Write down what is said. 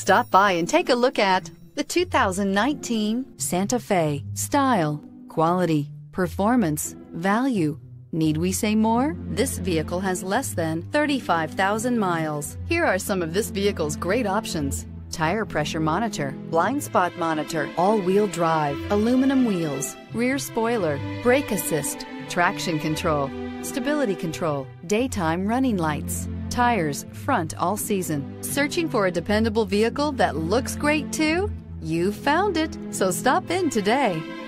Stop by and take a look at the 2019 Santa Fe. Style, quality, performance, value. Need we say more? This vehicle has less than 35,000 miles. Here are some of this vehicle's great options: tire pressure monitor, blind spot monitor, all-wheel drive, aluminum wheels, rear spoiler, brake assist, traction control, stability control, daytime running lights, tires front all season. Searching for a dependable vehicle that looks great too? You found it, so stop in today.